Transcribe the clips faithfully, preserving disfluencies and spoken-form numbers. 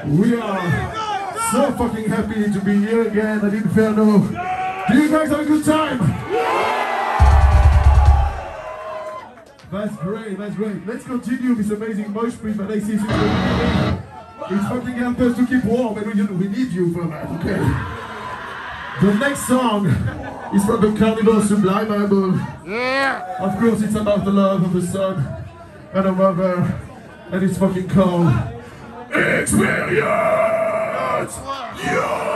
We are so fucking happy to be here again at Inferno. Do you guys have a good time? That's great, that's great. Let's continue this amazing mosh pit that I see since the beginning. It's fucking helped us to keep warm and we, we need you for that, okay? The next song is from the Carnival Sublime album. Yeah! Of course it's about the love of the son and a mother, and it's fucking called Experience! Yeah!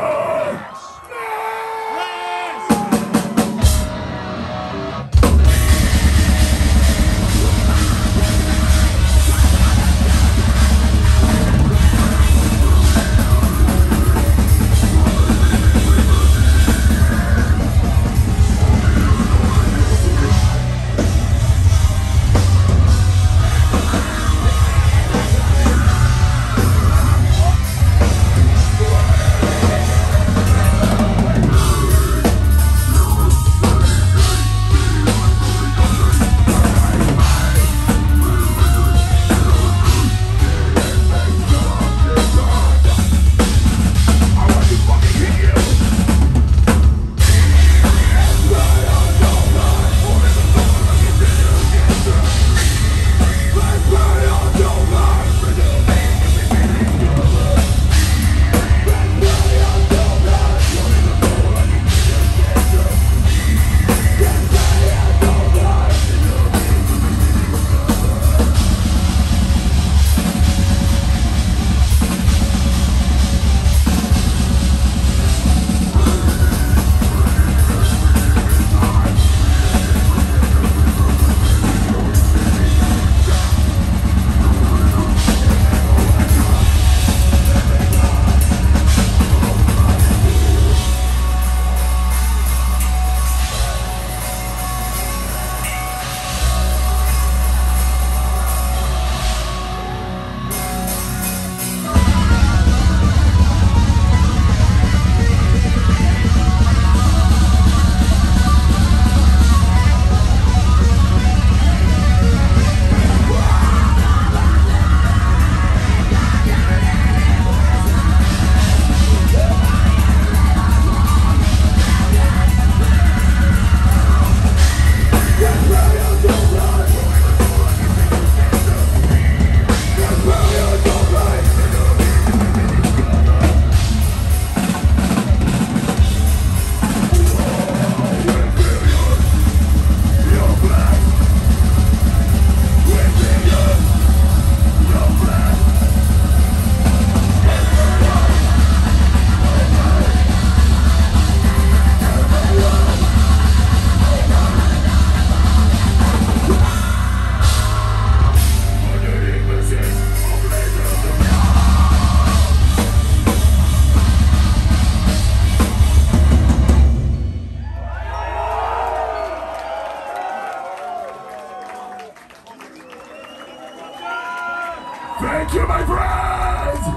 Thank you, my friends!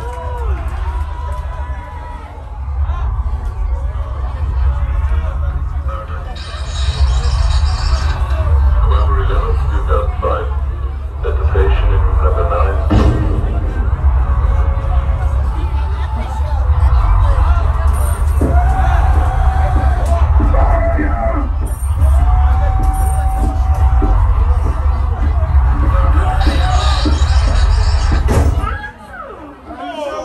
November eleventh, two thousand five. At the station in room number nine. Oh!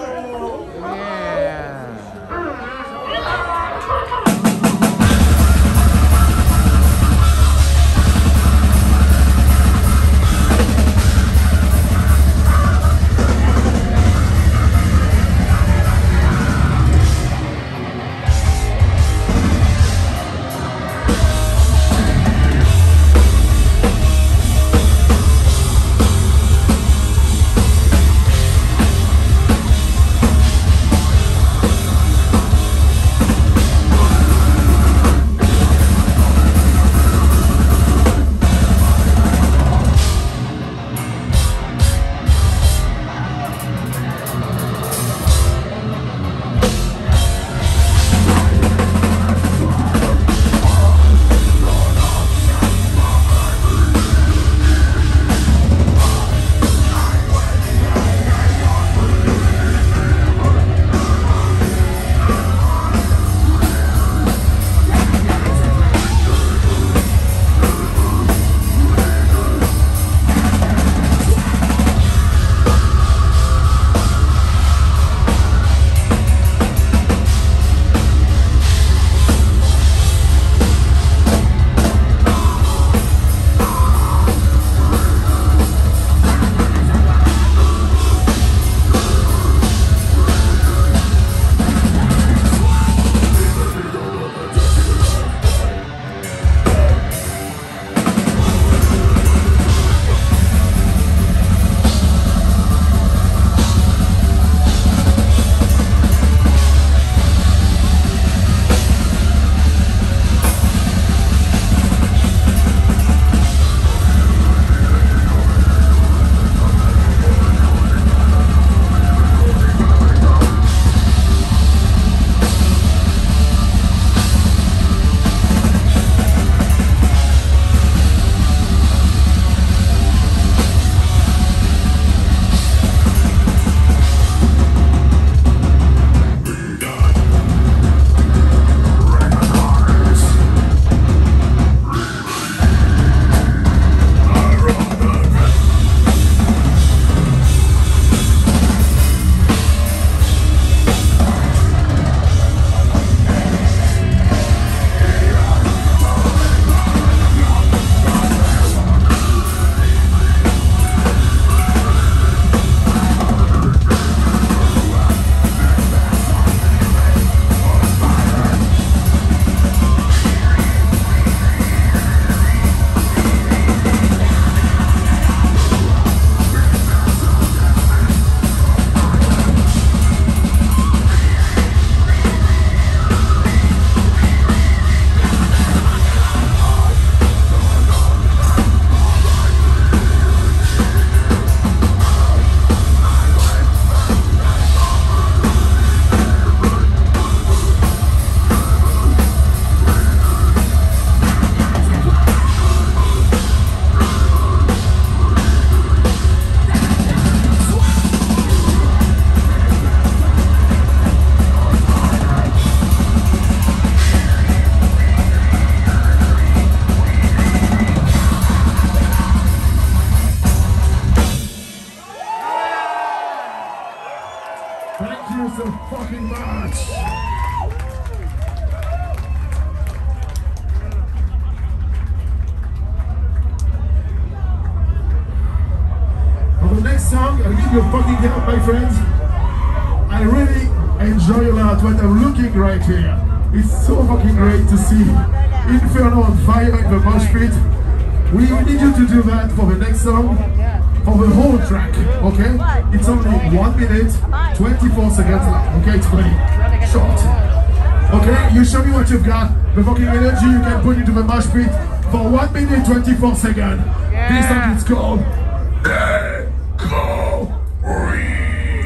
Thank you so fucking much. For the next song, I'll give you a fucking help, my friends. I really enjoy a lot what I'm looking right here. It's so fucking great to see Inferno on fire in the mosh pit. We need you to do that for the next song, for the whole track, okay? It's only one minute, twenty-four seconds long, okay? It's pretty short. Okay, you show me what you've got, the fucking energy you can put into the mosh pit for one minute, twenty-four seconds. This song is called Echo Reed.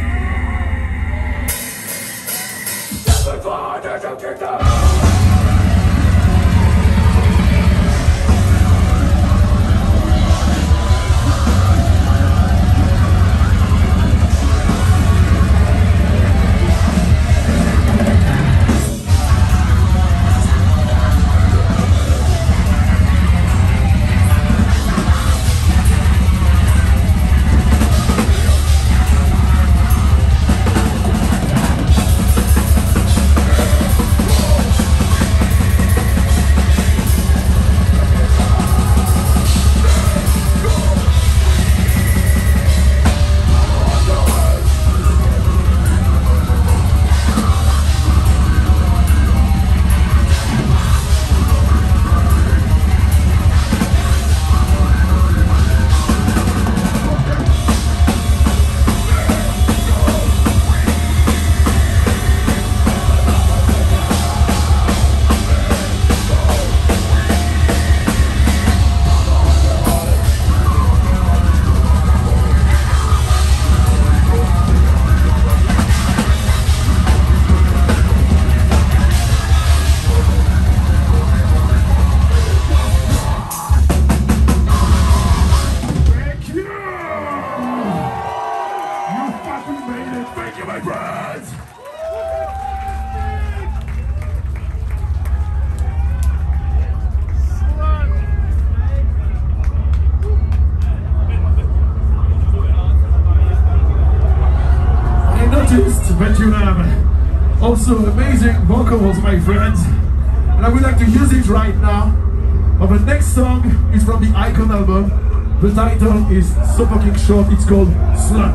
But you have also amazing vocals, my friends, and I would like to use it right now. But the next song is from the Icon album. The title is so fucking short, it's called Slut.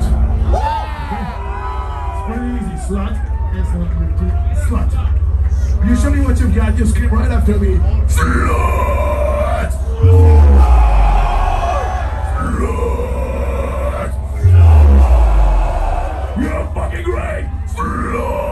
Okay? It's pretty easy, Slut. Yes, Slut. You show me what you've got, you scream right after me. Slut! Slut! You're fucking great! Slut!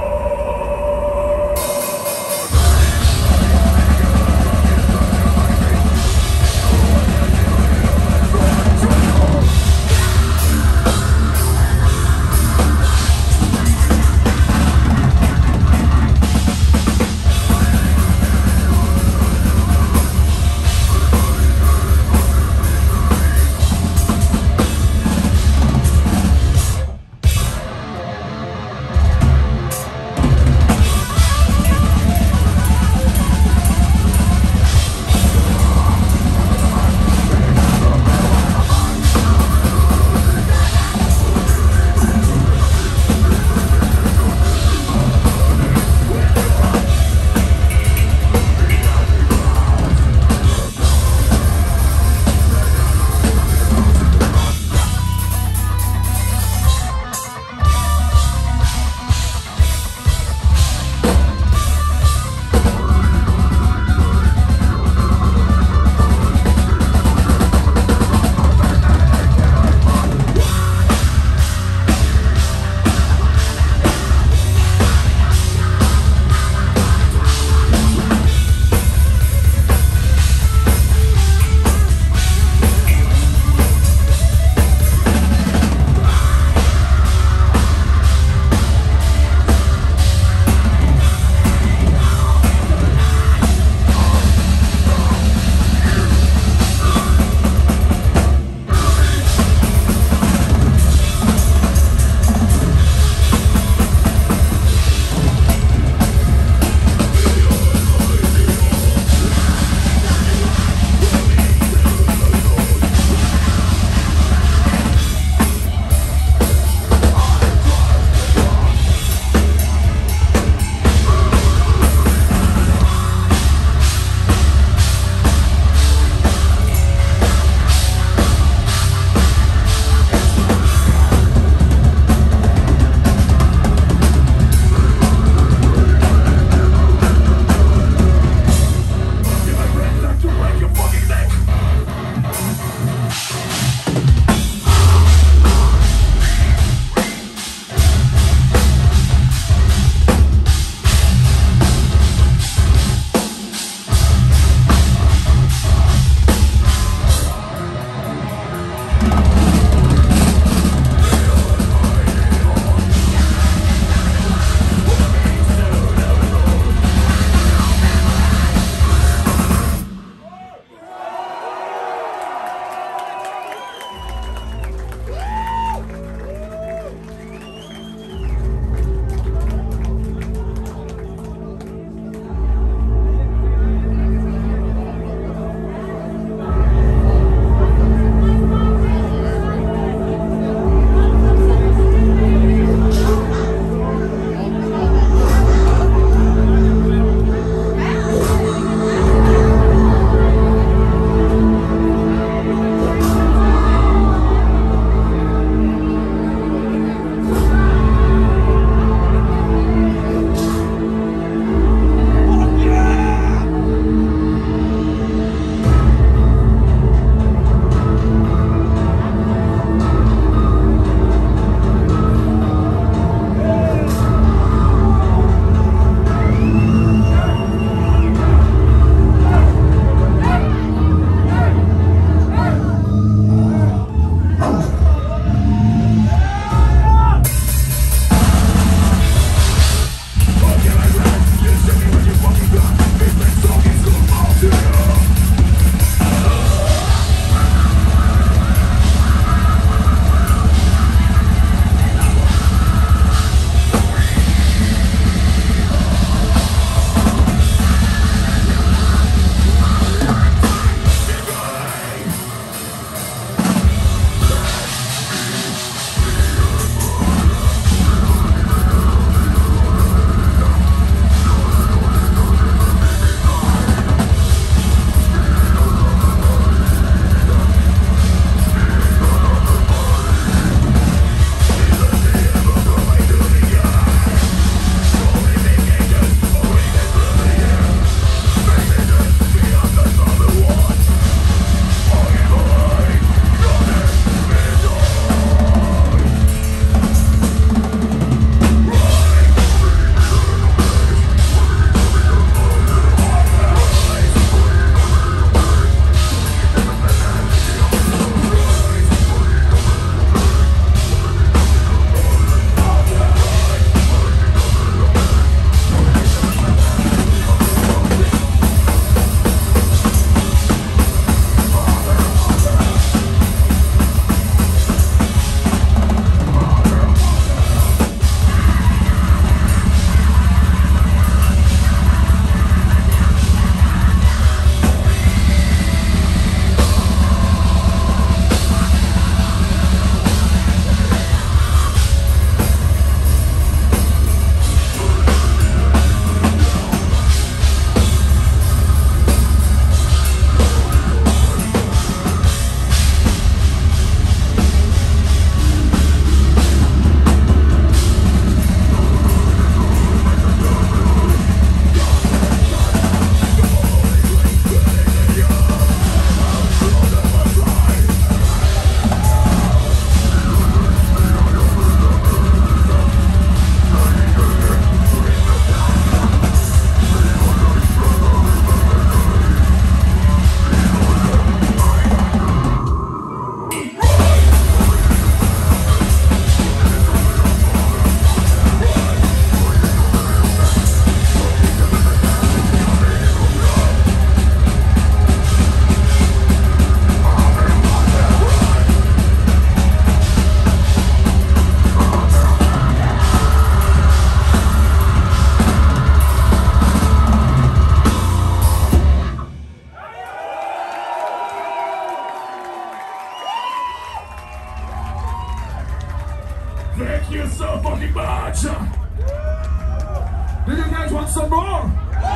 you so fucking much. Do you guys want some more?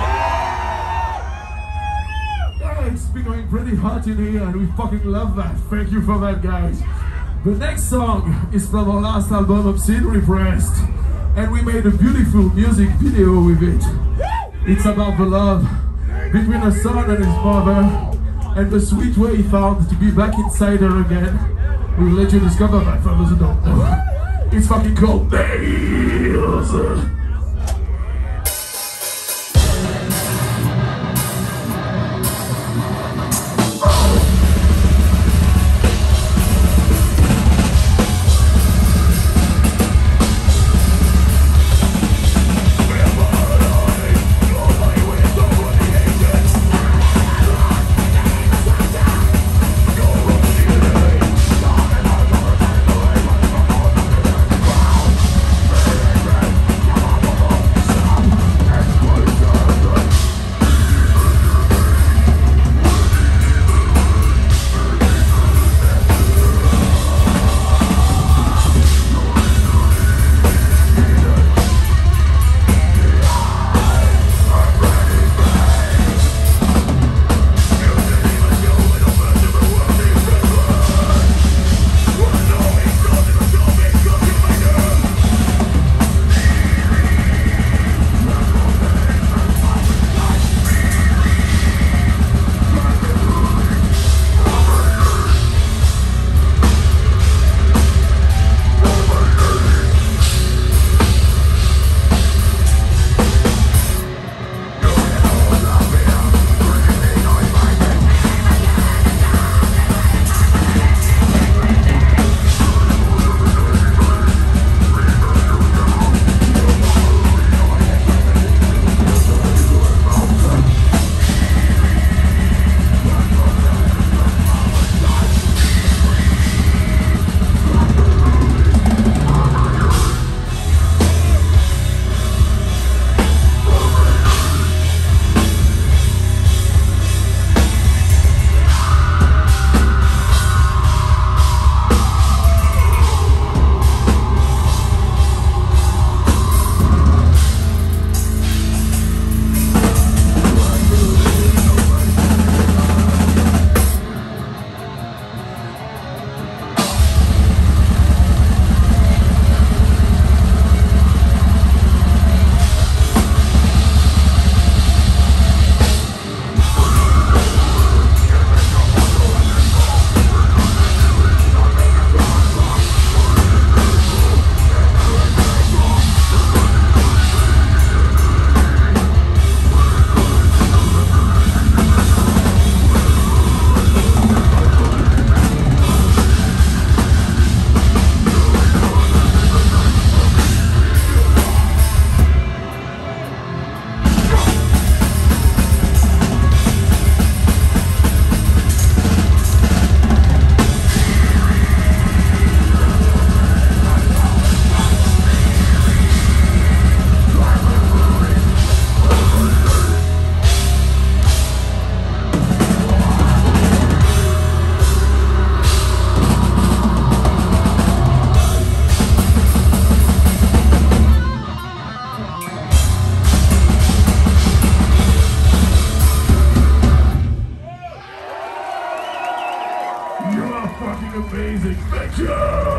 Yeah, it's been going pretty hot in here and we fucking love that. Thank you for that, guys. The next song is from our last album, Obscene Repressed, and we made a beautiful music video with it. It's about the love between a son and his mother and the sweet way he found to be back inside her again. We'll let you discover that for those who don't know. It's fucking called Nails. Amazing, thank you!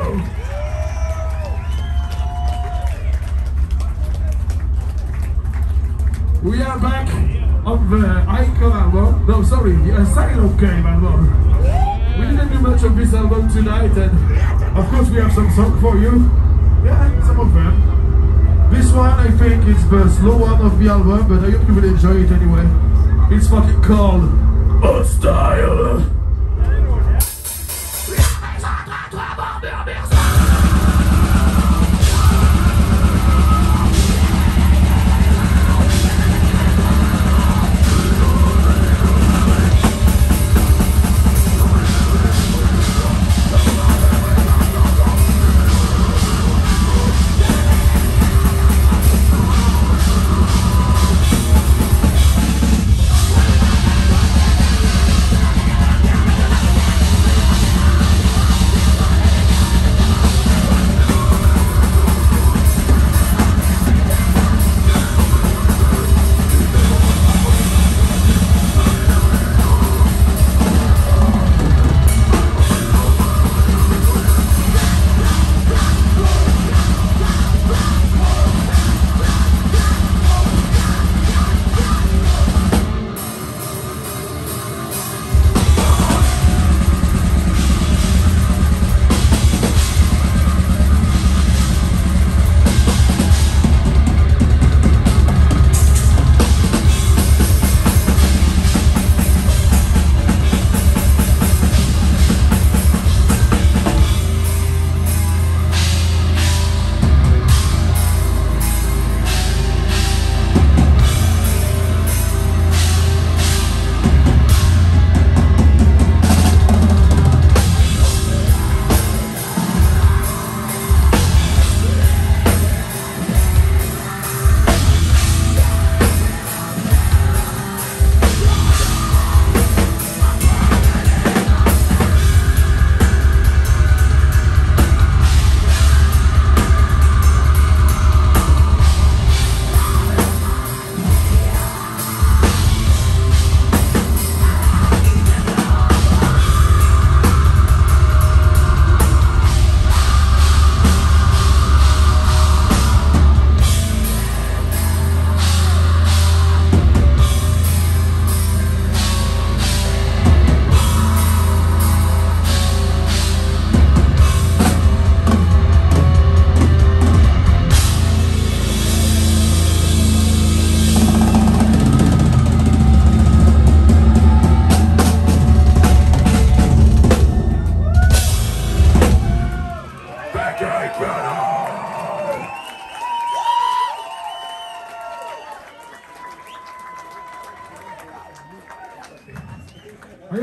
We are back on the Icon album, no sorry, the Asylum Game album. We didn't do much of this album tonight, and of course we have some songs for you. Yeah, some of them. This one I think is the slow one of the album, but I hope you will enjoy it anyway. It's fucking called Hostile. Yeah.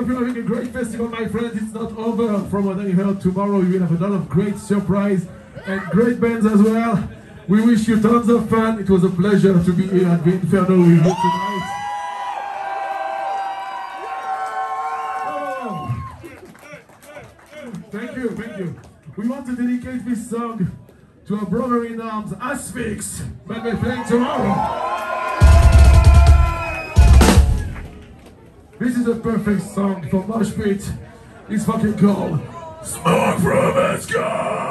hope you're having a great festival, my friends. It's not over. From what I heard, tomorrow you will have a lot of great surprise and great bands as well. We wish you tons of fun. It was a pleasure to be here at the Inferno with you tonight. Oh. Thank you, thank you. We want to dedicate this song to our brother in arms, Asphyx, that we're playing tomorrow. This is a perfect song for Mosh Pit. It's fucking called Smoke from the Sky.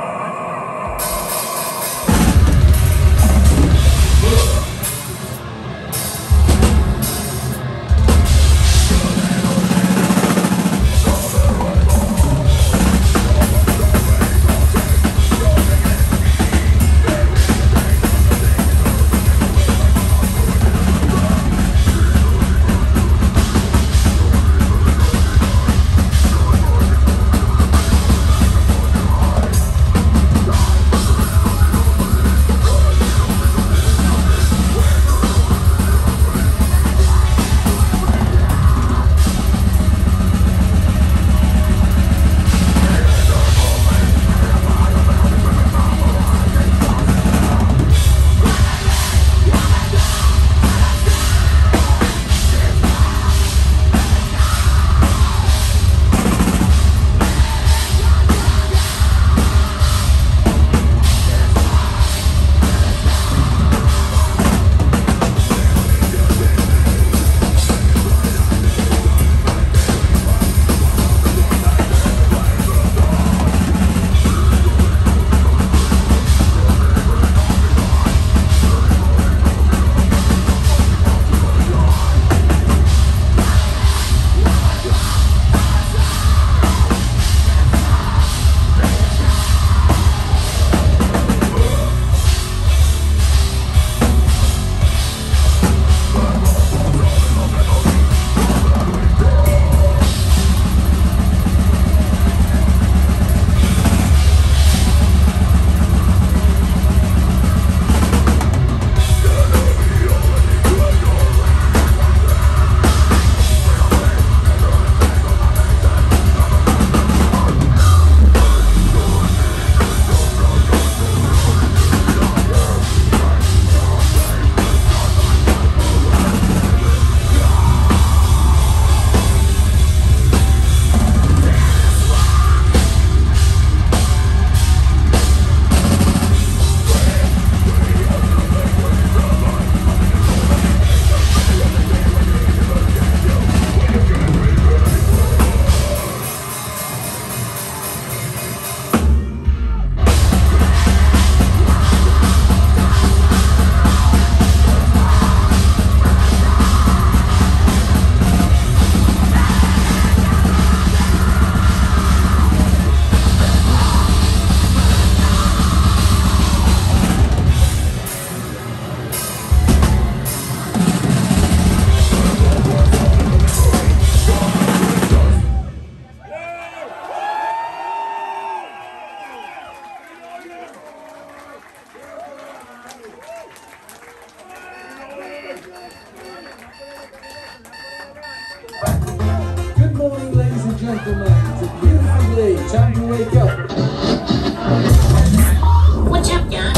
Gentlemen, it's a beautiful day, time to wake up. What's up, Doc?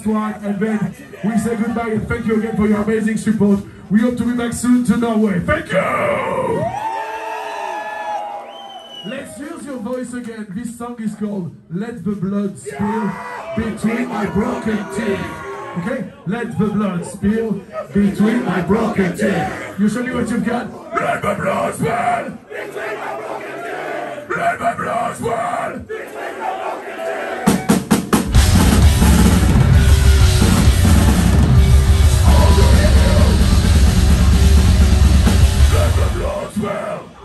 last one, and then we say goodbye and thank you again for your amazing support. We hope to be back soon to Norway. Thank you! Let's use your voice again. This song is called Let the Blood Spill Between My Broken Teeth. Okay? Let the blood spill between my broken teeth. You show me what you've got. Let the blood spill between my broken teeth. Let the blood spill between my broken teeth. Let the blood spill.